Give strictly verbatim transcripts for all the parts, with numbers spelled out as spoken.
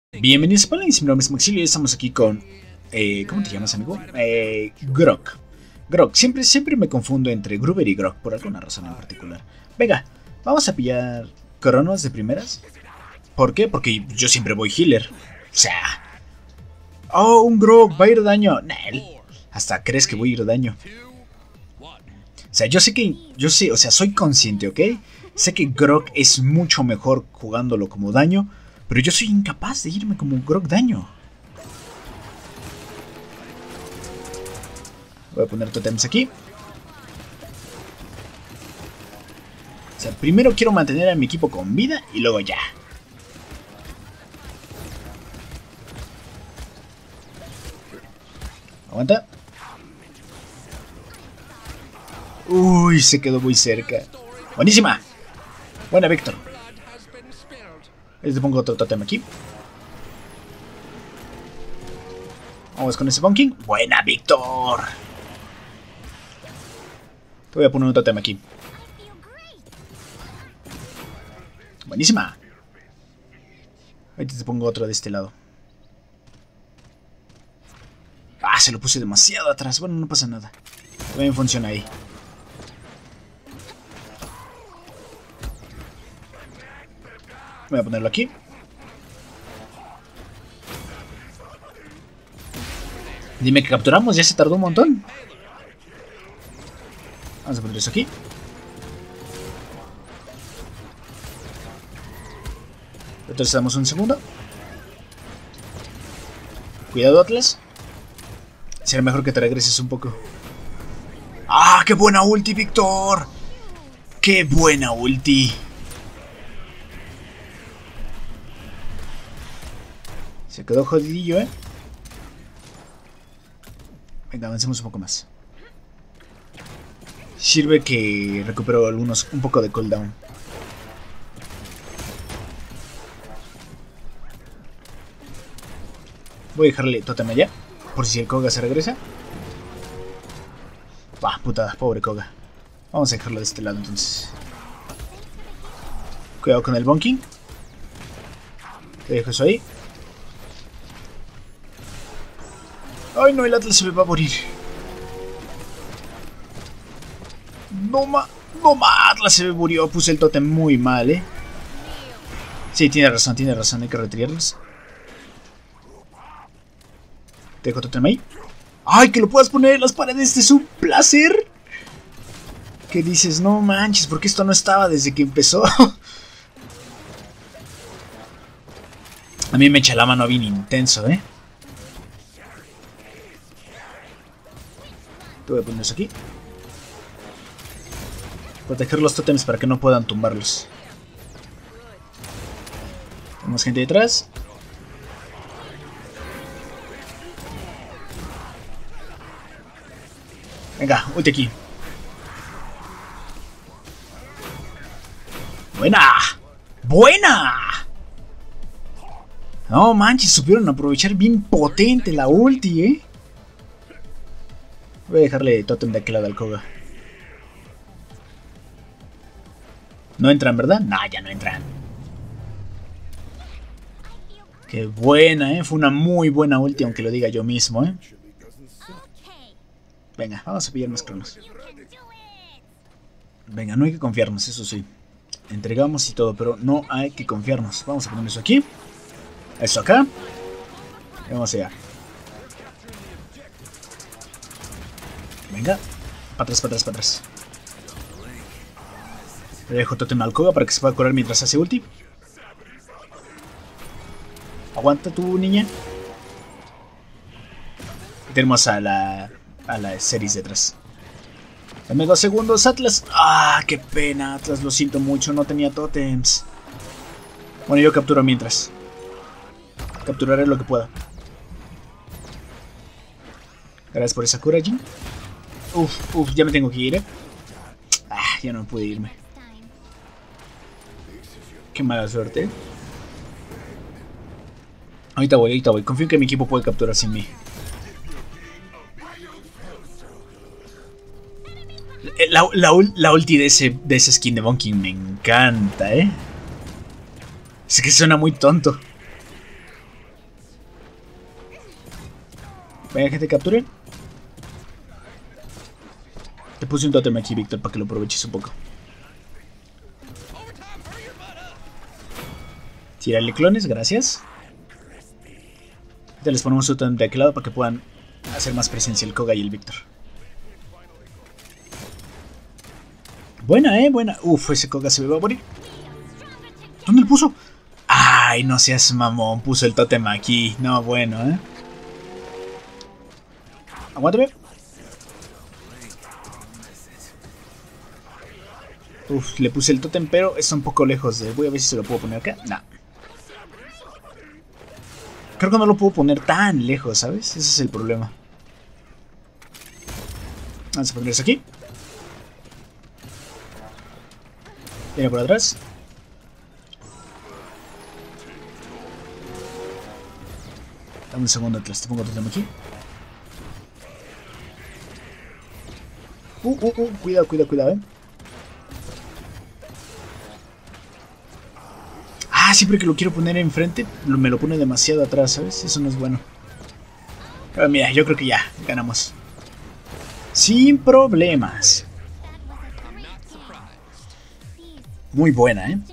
Bienvenidos a Paladins, mi nombre es Maxilio y estamos aquí con... Eh, ¿Cómo te llamas, amigo? Eh, Grok. Grok, siempre, siempre me confundo entre Gruber y Grok, por alguna razón en particular. Venga, vamos a pillar Cronos de primeras. ¿Por qué? Porque yo siempre voy healer. O sea... Oh, un Grok, va a ir daño. Nel. Hasta crees que voy a ir daño. O sea, yo sé que... Yo sé, o sea, soy consciente, ¿ok? Sé que Grok es mucho mejor jugándolo como daño, pero yo soy incapaz de irme como Grok daño. Voy a poner totems aquí. O sea, primero quiero mantener a mi equipo con vida y luego ya. Aguanta. Uy, se quedó muy cerca. Buenísima. Buena, Víctor. Les pongo otro totem aquí. Vamos con ese bonking. Buena, Víctor. Te voy a poner un totem aquí. Buenísima. Ahorita te pongo otro de este lado. Ah, se lo puse demasiado atrás. Bueno, no pasa nada. También funciona ahí. Voy a ponerlo aquí. Dime que capturamos, ya se tardó un montón. Vamos a poner eso aquí. Entonces damos un segundo. Cuidado, Atlas. Será mejor que te regreses un poco. ¡Ah, qué buena ulti, Víctor! ¡Qué buena ulti! Se quedó jodidillo, ¿eh? Venga, avancemos un poco más. Sirve que recupero algunos, un poco de cooldown. Voy a dejarle totem allá, por si el Koga se regresa. Bah, putada, pobre Koga. Vamos a dejarlo de este lado entonces. Cuidado con el bonking. Te dejo eso ahí. Ay, no, el Atlas se me va a morir. No ma... No ma... Atlas se me murió. Puse el totem muy mal, ¿eh? Sí, tiene razón, tiene razón. Hay que retirarlos. Te dejo totem ahí. ¡Ay, que lo puedas poner en las paredes! ¡Es un placer! ¿Qué dices? No manches, porque esto no estaba desde que empezó. A mí me echa la mano bien intenso, ¿eh? Te voy a poner eso aquí. Proteger los totems para que no puedan tumbarlos. Tenemos gente detrás. Venga, ulti aquí. ¡Buena! ¡Buena! No manches, supieron aprovechar bien potente la ulti, ¿eh? Voy a dejarle totem de aquel lado al Koga. ¿No entran, verdad? No, ya no entran. Qué buena, ¿eh? Fue una muy buena ulti, aunque lo diga yo mismo, ¿eh? Venga, vamos a pillar más cronos. Venga, no hay que confiarnos, eso sí. Entregamos y todo, pero no hay que confiarnos. Vamos a poner eso aquí. Eso acá. Y vamos allá. Venga, para atrás, para atrás, para atrás. Le dejo totem al Koga para que se pueda curar mientras hace ulti. Aguanta tu niña. Y tenemos a la a la series detrás. Dame dos segundos, Atlas. Ah, qué pena, Atlas, lo siento mucho, no tenía totems. Bueno, yo capturo mientras. Capturaré lo que pueda. Gracias por esa cura, Jin. Uf, uf, ya me tengo que ir, ¿eh? Ah, ya no pude irme. Qué mala suerte, ¿eh? Ahorita voy, ahorita voy. Confío en que mi equipo puede capturar sin mí. La, la, la ulti de ese, de ese skin de bonking me encanta, ¿eh? Es que suena muy tonto. Venga, gente, capturen. Te puse un tótem aquí, Víctor, para que lo aproveches un poco. Tírale clones, gracias. Ahorita les ponemos un tótem de aquel lado para que puedan hacer más presencia el Koga y el Víctor. Buena, eh, buena. Uf, ese Koga se me va a morir. ¿Dónde lo puso? Ay, no seas mamón. Puso el tótem aquí. No, bueno, eh. Aguántame. Uf, le puse el tótem, pero está un poco lejos de... Voy a ver si se lo puedo poner acá. No. Creo que no lo puedo poner tan lejos, ¿sabes? Ese es el problema. Vamos a poner eso aquí. Viene por atrás. Dame un segundo, Atlas. Te pongo tótem aquí. Uh, uh, uh. Cuidado, cuidado, cuidado, eh. Ah, siempre que lo quiero poner enfrente, me lo pone demasiado atrás, ¿sabes? Eso no es bueno. Pero mira, yo creo que ya, ganamos. Sin problemas. Muy buena, ¿eh?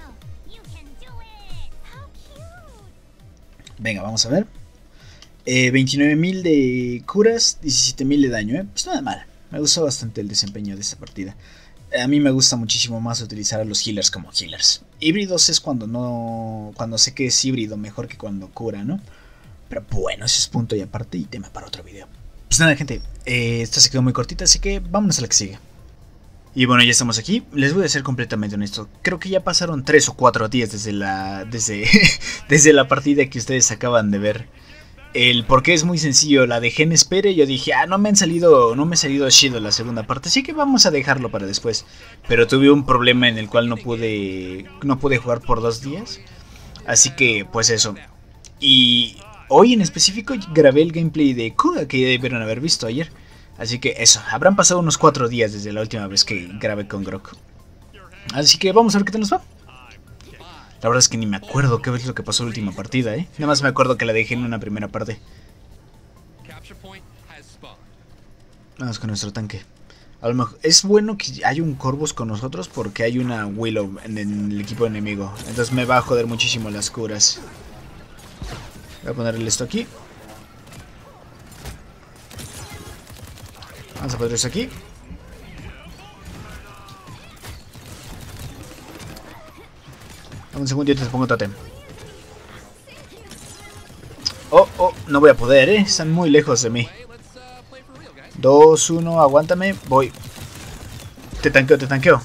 Venga, vamos a ver. Eh, veintinueve mil de curas, diecisiete mil de daño, ¿eh? Pues nada mal. Me gustó bastante el desempeño de esta partida. A mí me gusta muchísimo más utilizar a los healers como healers. Híbridos es cuando no, cuando sé que es híbrido mejor que cuando cura, ¿no? Pero bueno, ese es punto y aparte y tema para otro video. Pues nada, gente, eh, esta se quedó muy cortita, así que vámonos a la que sigue. Y bueno, ya estamos aquí. Les voy a ser completamente honesto. Creo que ya pasaron tres o cuatro días desde la, desde, desde la partida que ustedes acaban de ver. El porqué es muy sencillo, la dejé en espera y yo dije, ah, no me han salido, no me ha salido chido la segunda parte, así que vamos a dejarlo para después. Pero tuve un problema en el cual no pude, no pude jugar por dos días, así que pues eso. Y hoy en específico grabé el gameplay de Koga que ya debieron haber visto ayer. Así que eso, habrán pasado unos cuatro días desde la última vez que grabé con Grok. Así que vamos a ver qué tal nos va. La verdad es que ni me acuerdo qué es lo que pasó en la última partida, ¿eh? Nada más me acuerdo que la dejé en una primera parte. Vamos con nuestro tanque. A lo mejor es bueno que haya un Corvus con nosotros porque hay una Willow en el equipo enemigo. Entonces me va a joder muchísimo las curas. Voy a ponerle esto aquí. Vamos a poner eso aquí. Un segundo y te pongo tótem. Oh, oh, no voy a poder, eh. Están muy lejos de mí. dos, uno, aguántame. Voy. Te tanqueo, te tanqueo.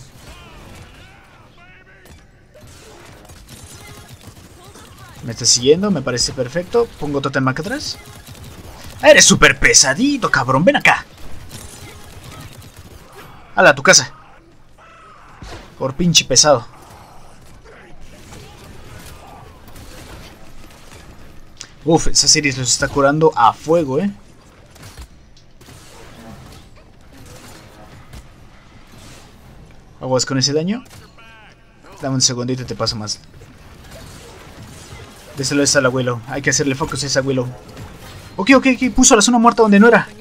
Me está siguiendo, me parece perfecto. Pongo tótem acá atrás. Eres súper pesadito, cabrón. Ven acá. Hala, a tu casa. Por pinche pesado. Uf, esa serie los está curando a fuego, eh. Aguas con ese daño. Dame un segundito y te paso más. De este lado está la Willow. Hay que hacerle focus a esa Willow. Ok, ok, ok. Puso la zona muerta donde no era.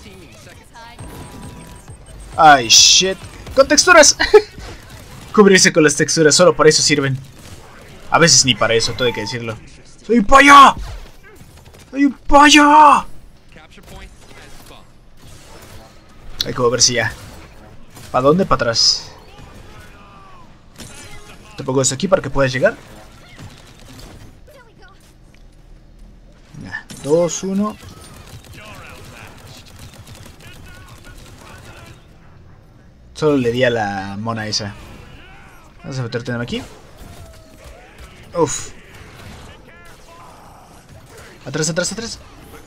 Ay, shit. Con texturas. Cubrirse con las texturas. Solo para eso sirven. A veces ni para eso, todo hay que decirlo. ¡Soy pollo! ¡Soy un pollo! Hay que ver si ya. ¿Para dónde? Para atrás. Te pongo esto aquí para que puedas llegar. dos, uno. Solo le di a la mona esa. Vamos a meterte aquí. Uf. Atrás, atrás, atrás.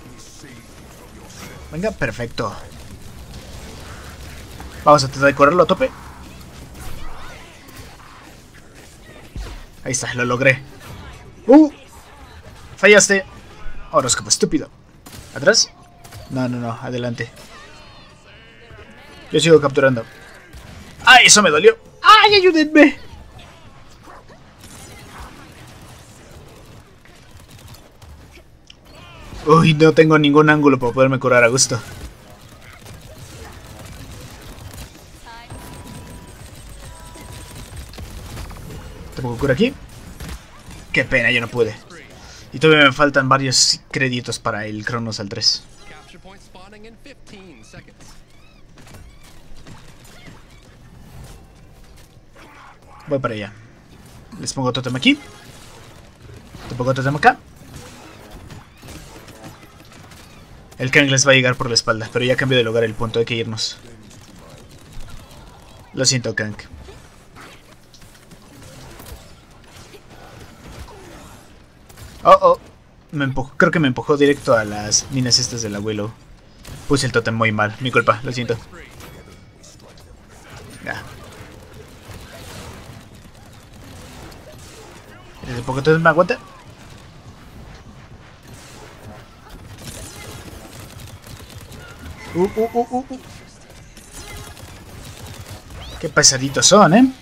Venga, perfecto. Vamos a tratar de correrlo a tope. Ahí está, lo logré. ¡Uh! Fallaste. Horóscopo estúpido. ¿Atrás? No, no, no, adelante. Yo sigo capturando. ¡Ay, eso me dolió! ¡Ay, ayúdenme! Uy, no tengo ningún ángulo para poderme curar a gusto. ¿Te puedo curar aquí? Qué pena, yo no pude. Y todavía me faltan varios créditos para el Cronos al tres. Voy para allá. Les pongo totem aquí. Te pongo totem acá. El Kang les va a llegar por la espalda, pero ya cambio de lugar el punto, hay que irnos. Lo siento, Kang. Oh, oh. Me empujó, creo que me empujó directo a las minas estas del abuelo. Puse el totem muy mal, mi culpa, lo siento. Ya. ¿El poco totem me aguanta? Uh, uh, uh, uh, uh. Qué pesaditos son, ¿eh?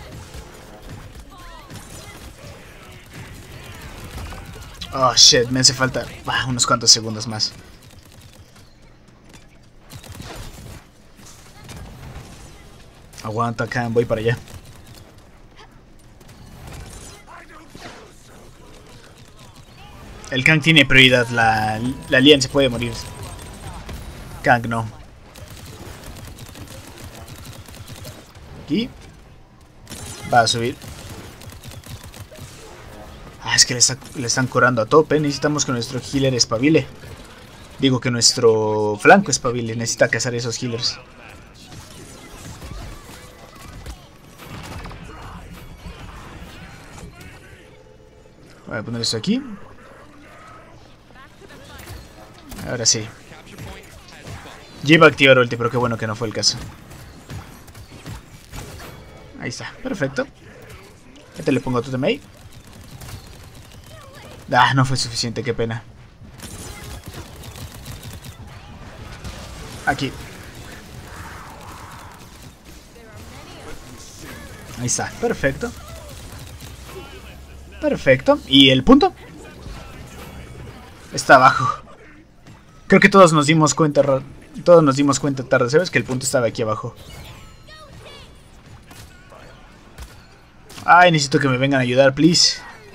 Oh, shit, me hace falta ah, unos cuantos segundos más. Aguanta, Khan, voy para allá. El Kang tiene prioridad, la, la Lian se puede morir. Kang no. Aquí. Va a subir. Ah, es que le, está, le están curando a tope. Necesitamos que nuestro healer espabile. Digo que nuestro flanco espabile. Necesita cazar esos healers. Voy a poner esto aquí. Ahora sí. Ya iba a activar ulti, pero qué bueno que no fue el caso. Ahí está, perfecto. Ya te le pongo totem ahí. Ah, no fue suficiente, qué pena. Aquí. Ahí está, perfecto. Perfecto. ¿Y el punto? Está abajo. Creo que todos nos dimos cuenta. Todos nos dimos cuenta tarde, ¿sabes? Que el punto estaba aquí abajo. Ay, necesito que me vengan a ayudar, please.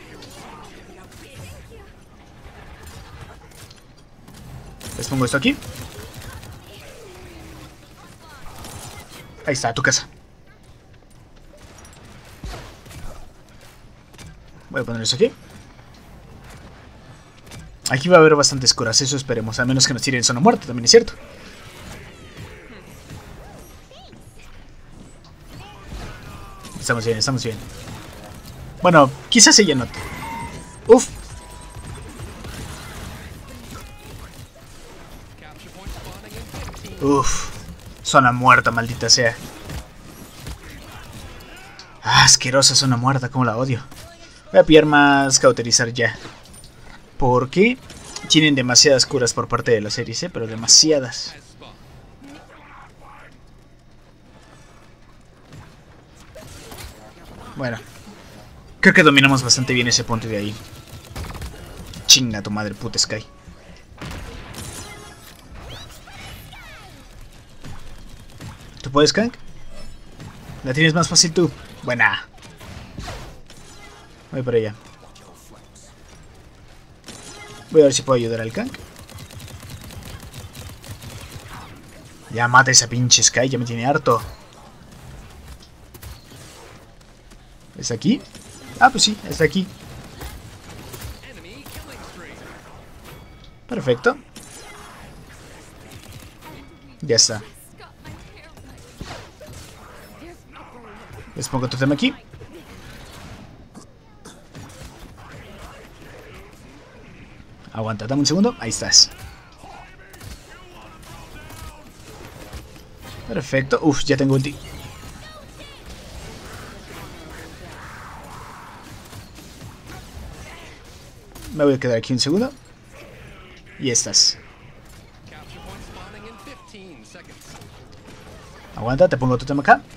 Les pongo esto aquí. Ahí está, tu casa. Voy a poner eso aquí. Aquí va a haber bastantes curas, eso esperemos. A menos que nos tiren zona muerta, también es cierto. Estamos bien, estamos bien. Bueno, quizás ella note. Uf. Uf. Zona muerta, maldita sea. Ah, asquerosa zona muerta, como la odio. Voy a pillar más cauterizar ya. Porque tienen demasiadas curas por parte de la serie, ¿eh? Pero demasiadas. Bueno, creo que dominamos bastante bien ese punto de ahí. Chinga tu madre, puta Sky. ¿Tú puedes, Kang? La tienes más fácil tú. Buena. Voy para allá. Voy a ver si puedo ayudar al Kang. Ya mata esa pinche Sky, ya me tiene harto. ¿Está aquí? Ah, pues sí, está aquí. Perfecto. Ya está. Les pongo tu tema aquí. Aguanta, dame un segundo. Ahí estás. Perfecto. Uf, ya tengo ulti. Me voy a quedar aquí un segundo. Y estás. Aguanta, te pongo tu tema acá.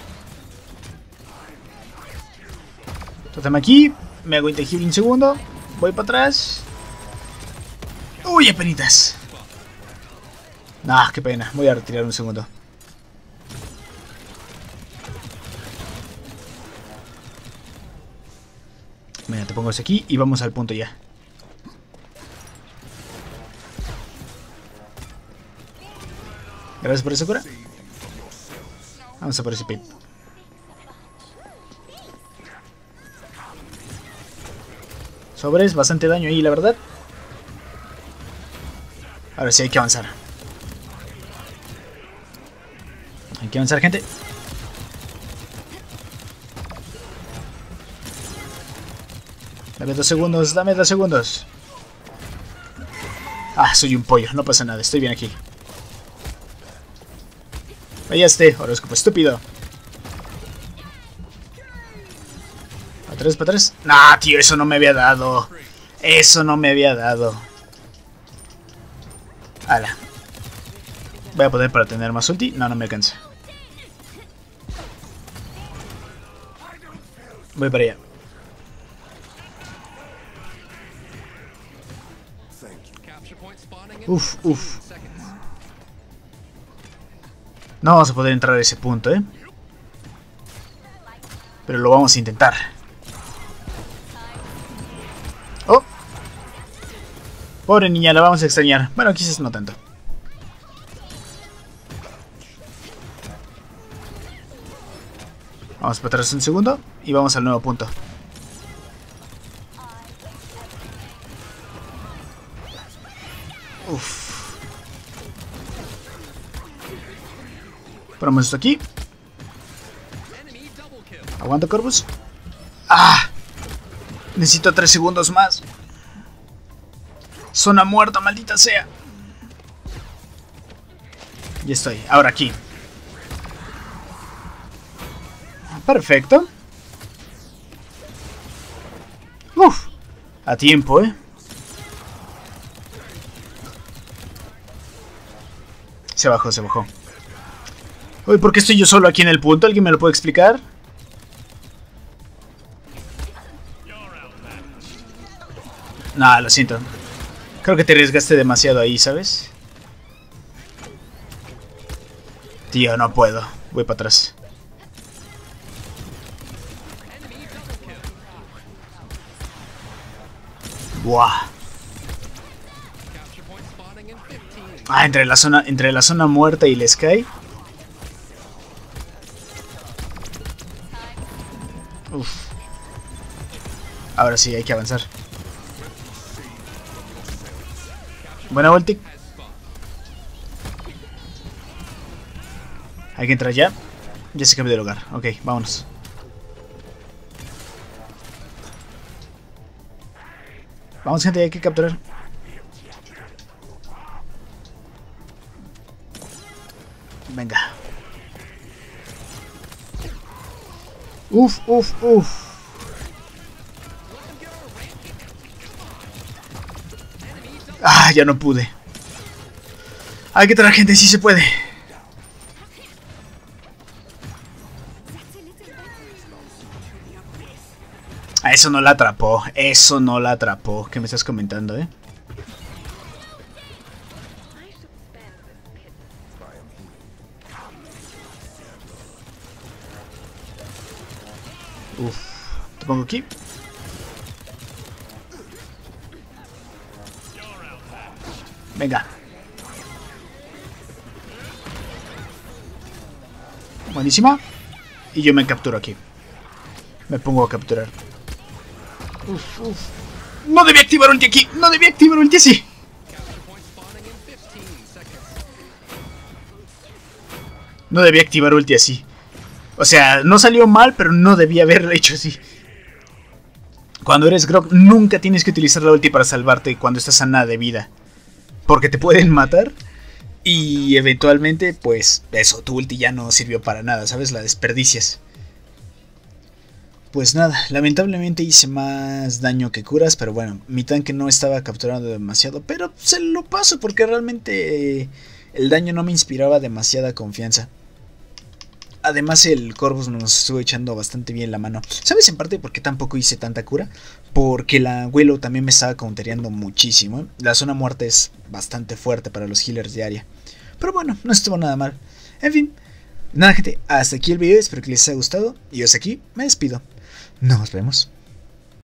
Tu tema aquí. Me hago intangible un segundo. Voy para atrás. Uy, apenitas. Ah, qué pena. Voy a retirar un segundo. Mira, te pongo eso aquí y vamos al punto ya. Gracias por esa cura. Vamos a por ese pip. Sobres, bastante daño ahí, la verdad. Ahora sí hay que avanzar. Hay que avanzar, gente. Dame dos segundos, dame dos segundos. Ah, soy un pollo, no pasa nada, estoy bien aquí. Vaya este, horóscopo estúpido. Para atrás, para atrás. Nah, tío, eso no me había dado. Eso no me había dado. Ala. Voy a poder para tener más ulti. No, no me alcanza. Voy para allá. Uf, uf. No vamos a poder entrar a ese punto, ¿eh? Pero lo vamos a intentar. Oh. Pobre niña, la vamos a extrañar. Bueno, quizás no tanto. Vamos para atrás un segundo y vamos al nuevo punto. Uf. Ponemos esto aquí. Aguanta, Corvus. ¡Ah! Necesito tres segundos más. Zona muerta, maldita sea. Ya estoy. Ahora aquí. Perfecto. Uf. A tiempo, ¿eh? Se bajó, se bajó. Uy, ¿por qué estoy yo solo aquí en el punto? ¿Alguien me lo puede explicar? Nah, lo siento. Creo que te arriesgaste demasiado ahí, ¿sabes? Tío, no puedo. Voy para atrás. Buah. Ah, entre la zona, entre la zona muerta y el Sky. Uf. Ahora sí, hay que avanzar. Buena ulti. Hay que entrar ya. Ya se cambió de lugar. Ok, vámonos. Vamos, gente, hay que capturar. Venga. Uf, uf, uf. Ah, ya no pude. Hay que traer gente, sí se puede. Ah, eso no la atrapó. Eso no la atrapó. ¿Qué me estás comentando, eh? Uf. Te pongo aquí. Venga. Buenísima. Y yo me capturo aquí. Me pongo a capturar. Uf, uf. No debía activar ulti aquí. No debía activar ulti así. No debía activar ulti así. O sea, no salió mal, pero no debía haberlo hecho así. Cuando eres Grok, nunca tienes que utilizar la ulti para salvarte cuando estás a nada de vida. Porque te pueden matar. Y eventualmente, pues, eso, tu ulti ya no sirvió para nada, ¿sabes? La desperdicias. Pues nada, lamentablemente hice más daño que curas, pero bueno, mi tanque no estaba capturando demasiado, pero se lo paso porque realmente eh, el daño no me inspiraba demasiada confianza. Además el Corvus nos estuvo echando bastante bien la mano. ¿Sabes en parte por qué tampoco hice tanta cura? Porque la Willow también me estaba countereando muchísimo. La zona muerta es bastante fuerte para los healers de área. Pero bueno, no estuvo nada mal. En fin, nada gente, hasta aquí el video, espero que les haya gustado. Y hasta aquí me despido. Nos vemos.